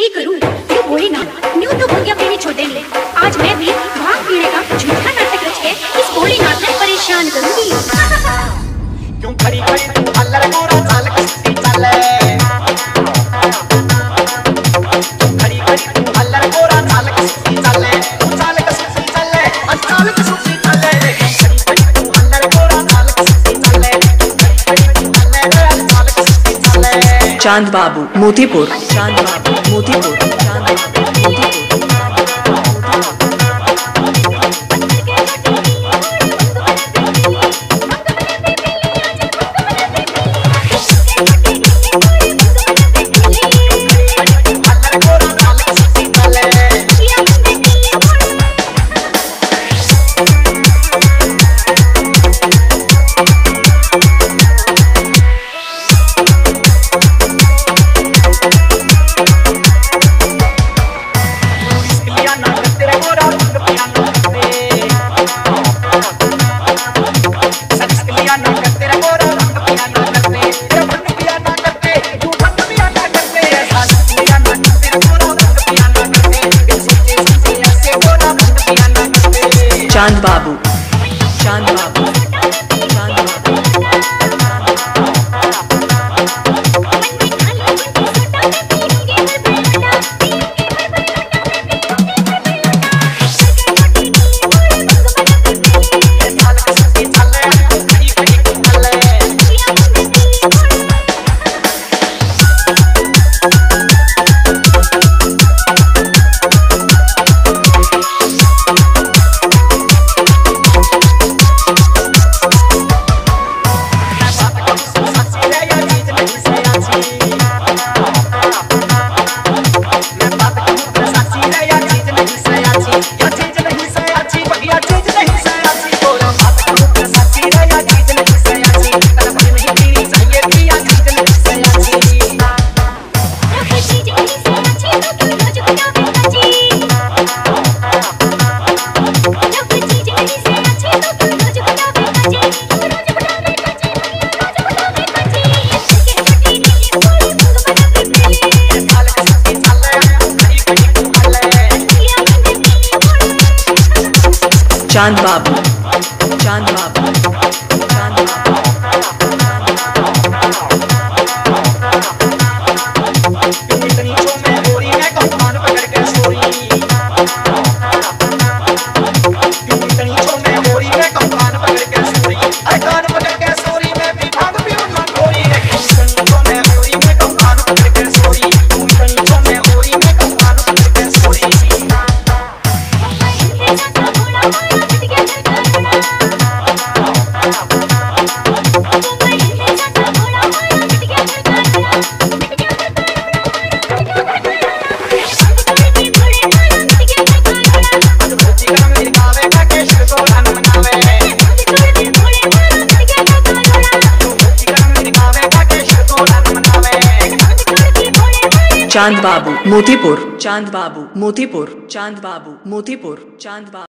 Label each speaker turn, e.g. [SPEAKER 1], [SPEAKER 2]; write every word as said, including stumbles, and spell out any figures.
[SPEAKER 1] की करूं क्यों बोली ना न्यू तो भंगिया पीनी छोड़ देंगे। आज मैं भी भांग पीने का झूठा नाटक रच के इस बोली नाथ में परेशान करूंगी।
[SPEAKER 2] क्यों खड़ी खड़ी तू अल्लर गोरा चाल किसकी चले, खड़ी खड़ी तू अल्लर गोरा चाल किसकी चले, चाल किसकी चले चाल किसकी चले, खड़ी खड़ी तू अल्लर गोरा चाल किसकी चले, खड़ी खड़ी तू अल्लर चाल किसकी चले।
[SPEAKER 3] चांद बाबू मोतीपुर, चांद बाबू मोतीपुर, चांद बाबू मोतीपुर। चांद बाबू, चांद बाबू, चांद बाबू। चांद बाबू, चांद बाबू, चांद बाबू।
[SPEAKER 2] इतनी छो में गोरी मैं कहूं कान पकड़ के सोरी, इतनी छो में गोरी मैं कहूं कान पकड़ के सोरी, अरे कान पकड़ के सोरी मैं भी भाग भी उन गोरी, इतनी छो में गोरी मैं कहूं कान पकड़ के सोरी, इतनी छो में गोरी मैं कहूं कान पकड़ के सोरी।
[SPEAKER 3] चांद बाबू मोतीपुर, चांद बाबू मोतीपुर, चांद बाबू मोतीपुर, चांद बाबू।